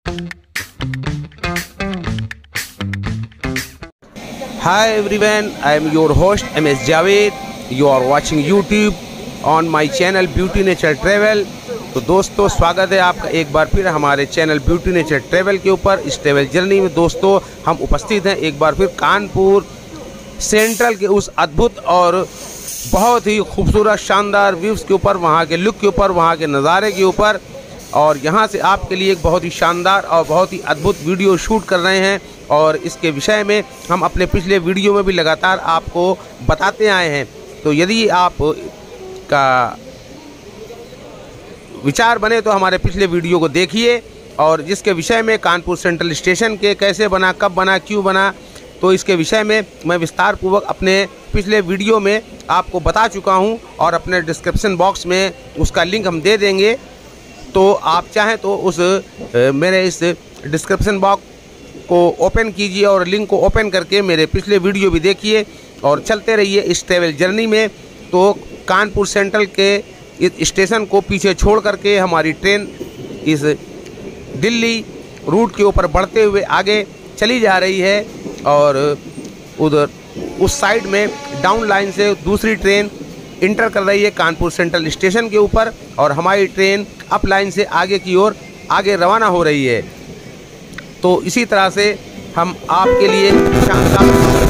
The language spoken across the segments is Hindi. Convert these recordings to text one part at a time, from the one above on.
Hi everyone, I am your host MS Javed. You are watching YouTube on my channel Beauty Nature Travel. तो दोस्तों स्वागत है आपका एक बार फिर हमारे चैनल ब्यूटी नेचर ट्रैवल के ऊपर। इस ट्रैवल जर्नी में दोस्तों हम उपस्थित हैं एक बार फिर कानपुर सेंट्रल के उस अद्भुत और बहुत ही खूबसूरत शानदार व्यूज़ के ऊपर, वहाँ के लुक के ऊपर, वहाँ के नज़ारे के ऊपर। और यहाँ से आपके लिए एक बहुत ही शानदार और बहुत ही अद्भुत वीडियो शूट कर रहे हैं। और इसके विषय में हम अपने पिछले वीडियो में भी लगातार आपको बताते आए हैं। तो यदि आप का विचार बने तो हमारे पिछले वीडियो को देखिए, और जिसके विषय में कानपुर सेंट्रल स्टेशन के कैसे बना, कब बना, क्यों बना, तो इसके विषय में मैं विस्तार पूर्वक अपने पिछले वीडियो में आपको बता चुका हूं। और अपने डिस्क्रिप्शन बॉक्स में उसका लिंक हम दे देंगे। तो आप चाहें तो उस मेरे इस डिस्क्रिप्शन बॉक्स को ओपन कीजिए और लिंक को ओपन करके मेरे पिछले वीडियो भी देखिए और चलते रहिए इस ट्रैवल जर्नी में। तो कानपुर सेंट्रल के इस स्टेशन को पीछे छोड़ करके हमारी ट्रेन इस दिल्ली रूट के ऊपर बढ़ते हुए आगे चली जा रही है। और उधर उस साइड में डाउन लाइन से दूसरी ट्रेन इंटर कर रही है कानपुर सेंट्रल स्टेशन के ऊपर, और हमारी ट्रेन अप लाइन से आगे की ओर आगे रवाना हो रही है। तो इसी तरह से हम आपके लिए शानदार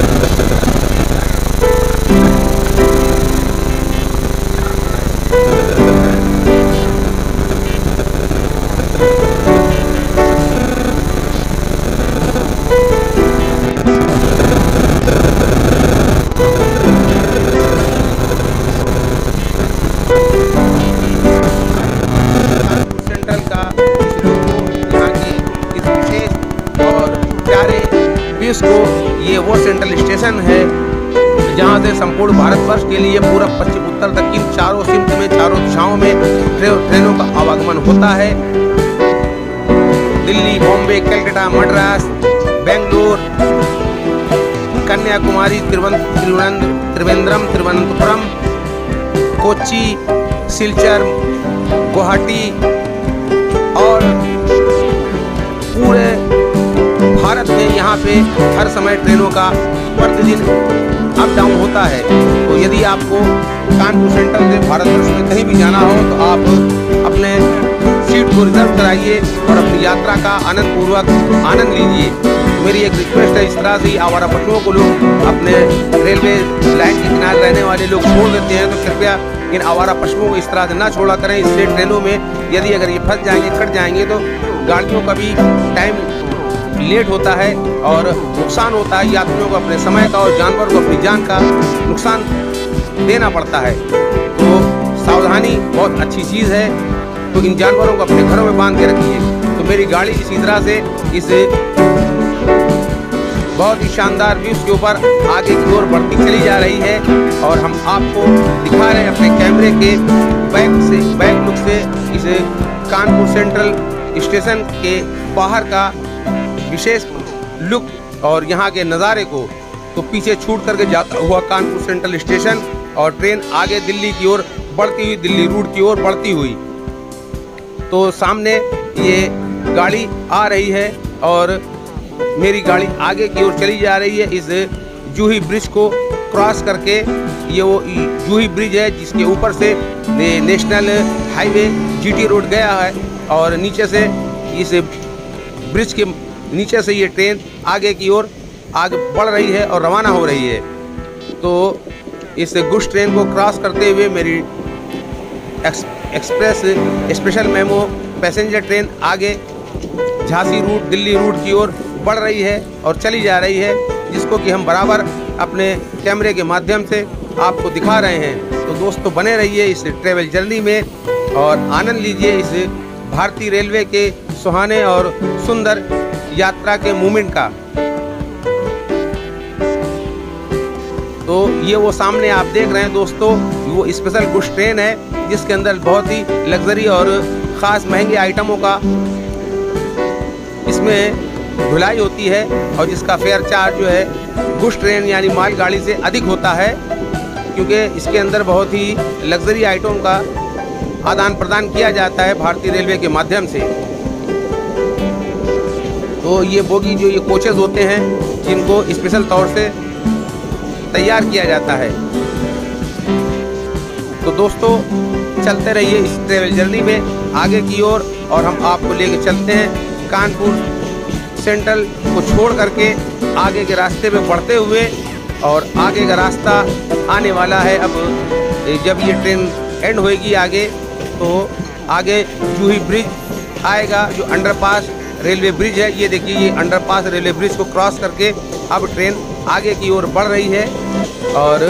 को ये वो सेंट्रल स्टेशन है जहां से संपूर्ण भारतवर्ष के लिए पूरब, पश्चिम, उत्तर, दक्षिण चारों सिमत में, चारों दिशाओं में ट्रेनों का आवागमन होता है। दिल्ली, बॉम्बे, कलकत्ता, मद्रास, बेंगलोर, कन्याकुमारी, त्रिवेंद्रम, तिरुवनंतपुरम, कोच्चि, सिलचर, गुवाहाटी और पूरे भारत में यहाँ पे हर समय ट्रेनों का प्रतिदिन अप डाउन होता है। तो यदि आपको कानपुर सेंट्रल से भारतवर्ष में कहीं भी जाना हो तो आप अपने सीट को रिजर्व कराइए और अपनी यात्रा का आनंद लीजिए। मेरी एक रिक्वेस्ट है, इस तरह से आवारा पशुओं को लोग अपने रेलवे लाइन के किनारे रहने वाले लोग छोड़ देते हैं, तो कृपया इन आवारा पशुओं को इस तरह से ना छोड़ा करें। इससे ट्रेनों में यदि अगर ये फंस जाएंगे, कट जाएंगे, तो गाड़ियों का भी टाइम लेट होता है और नुकसान होता है। यात्रियों को अपने समय का और जानवर को अपनी जान का नुकसान देना पड़ता है। तो सावधानी बहुत अच्छी चीज़ है। तो इन जानवरों को अपने घरों में बांध के रखिए। तो मेरी गाड़ी इसी तरह से इस बहुत ही शानदार व्यूज़ के ऊपर आगे की ओर बढ़ती चली जा रही है। और हम आपको दिखा रहे हैं अपने कैमरे के बैक लुक से इस कानपुर सेंट्रल स्टेशन के बाहर का विशेष लुक और यहाँ के नज़ारे को। तो पीछे छूट करके जाता हुआ कानपुर सेंट्रल स्टेशन और ट्रेन आगे दिल्ली की ओर बढ़ती हुई, दिल्ली रूट की ओर बढ़ती हुई। तो सामने ये गाड़ी आ रही है और मेरी गाड़ी आगे की ओर चली जा रही है। इस जूही ब्रिज को क्रॉस करके, ये वो जूही ब्रिज है जिसके ऊपर से नेशनल हाईवे GT रोड गया है, और नीचे से इस ब्रिज के नीचे से ये ट्रेन आगे की ओर आगे बढ़ रही है और रवाना हो रही है। तो इस गुड्स ट्रेन को क्रॉस करते हुए मेरी express special memo passenger train आगे झांसी रूट, दिल्ली रूट की ओर बढ़ रही है और चली जा रही है, जिसको कि हम बराबर अपने कैमरे के माध्यम से आपको दिखा रहे हैं। तो दोस्तों बने रहिए इस ट्रैवल जर्नी में और आनंद लीजिए इस भारतीय रेलवे के सुहाने और सुंदर यात्रा के मूवमेंट का। तो ये वो सामने आप देख रहे हैं दोस्तों, वो स्पेशल गुड्स ट्रेन है जिसके अंदर बहुत ही लग्जरी और ख़ास महंगे आइटमों का इसमें धुलाई होती है, और जिसका फेयर चार्ज जो है गुड्स ट्रेन यानी माल गाड़ी से अधिक होता है, क्योंकि इसके अंदर बहुत ही लग्जरी आइटम का आदान प्रदान किया जाता है भारतीय रेलवे के माध्यम से। तो ये बोगी जो ये कोचेज़ होते हैं जिनको स्पेशल तौर से तैयार किया जाता है। तो दोस्तों चलते रहिए इस ट्रेवल जर्नी में आगे की ओर और हम आपको लेके चलते हैं कानपुर सेंट्रल को छोड़ करके आगे के रास्ते में बढ़ते हुए, और आगे का रास्ता आने वाला है। अब जब ये ट्रेन एंड होएगी आगे तो आगे जूही ब्रिज आएगा जो अंडरपास रेलवे ब्रिज है। ये देखिए ये अंडरपास रेलवे ब्रिज को क्रॉस करके अब ट्रेन आगे की ओर बढ़ रही है। और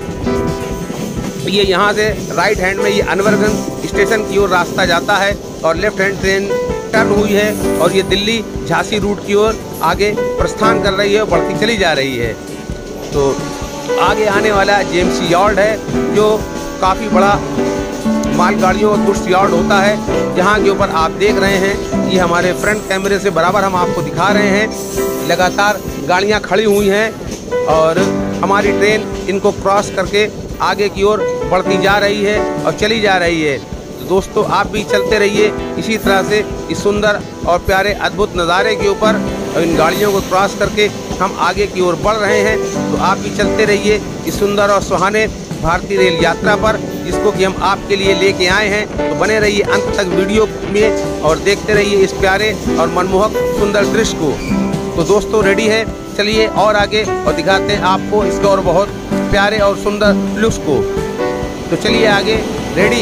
ये यहाँ से राइट हैंड में ये अनवरगंज स्टेशन की ओर रास्ता जाता है और लेफ्ट हैंड ट्रेन टर्न हुई है और ये दिल्ली झांसी रूट की ओर आगे प्रस्थान कर रही है और बढ़ती चली जा रही है। तो आगे आने वाला जेएमसी यार्ड है जो काफ़ी बड़ा मालगाड़ियों का गुड्स यार्ड होता है। जहाँ के ऊपर आप देख रहे हैं ये हमारे फ्रंट कैमरे से बराबर हम आपको दिखा रहे हैं, लगातार गाड़ियाँ खड़ी हुई हैं और हमारी ट्रेन इनको क्रॉस करके आगे की ओर बढ़ती जा रही है और चली जा रही है। तो दोस्तों आप भी चलते रहिए इसी तरह से इस सुंदर और प्यारे अद्भुत नज़ारे के ऊपर, और इन गाड़ियों को क्रॉस करके हम आगे की ओर बढ़ रहे हैं। तो आप भी चलते रहिए इस सुंदर और सुहाने भारतीय रेल यात्रा पर, जिसको कि हम आपके लिए लेके आए हैं। तो बने रहिए अंत तक वीडियो में और देखते रहिए इस प्यारे और मनमोहक सुंदर दृश्य को। तो दोस्तों रेडी है, चलिए और आगे और दिखाते हैं आपको इसके और बहुत प्यारे और सुंदर लुक्स को। तो चलिए आगे, रेडी।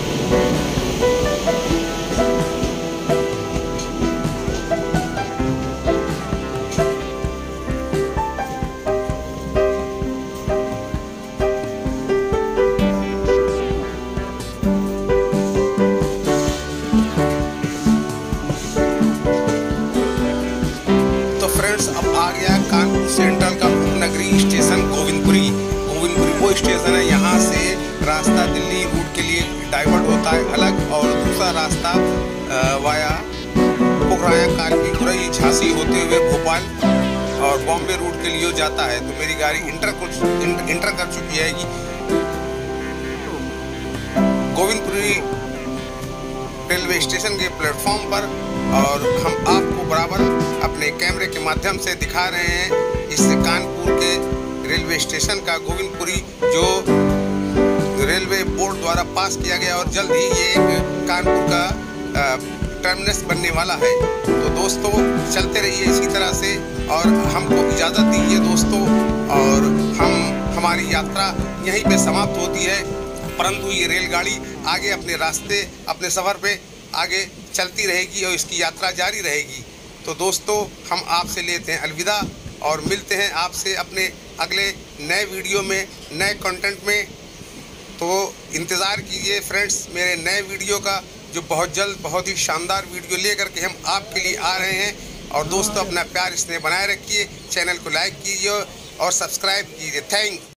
अब आ गया कानपुर सेंट्रल का उपनगरीय स्टेशन गोविंदपुरी। गोविंदपुरी वो स्टेशन है, यहाँ से रास्ता दिल्ली रूट के लिए डाइवर्ट होता है अलग, और दूसरा रास्ता वाया पोखराया कानपुर झांसी होते हुए भोपाल और बॉम्बे रूट के लिए जाता है। तो मेरी गाड़ी इंटर कर चुकी है गोविंदपुरी रेलवे स्टेशन के प्लेटफॉर्म पर, और हम आपको बराबर अपने कैमरे के माध्यम से दिखा रहे हैं इस कानपुर के रेलवे स्टेशन का गोविंदपुरी, जो रेलवे बोर्ड द्वारा पास किया गया और जल्द ही ये एक कानपुर का टर्मिनस बनने वाला है। तो दोस्तों चलते रहिए इसी तरह से और हमको इजाज़त दीजिए दोस्तों, और हमारी यात्रा यहीं पे समाप्त होती है, परंतु ये रेलगाड़ी आगे अपने रास्ते अपने सफ़र पे आगे चलती रहेगी और इसकी यात्रा जारी रहेगी। तो दोस्तों हम आपसे लेते हैं अलविदा और मिलते हैं आपसे अपने अगले नए वीडियो में, नए कंटेंट में। तो इंतज़ार कीजिए फ्रेंड्स मेरे नए वीडियो का, जो बहुत जल्द बहुत ही शानदार वीडियो लेकर के हम आपके लिए आ रहे हैं। और दोस्तों अपना प्यार इसने बनाए रखिए, चैनल को लाइक कीजिए और सब्सक्राइब कीजिए। थैंक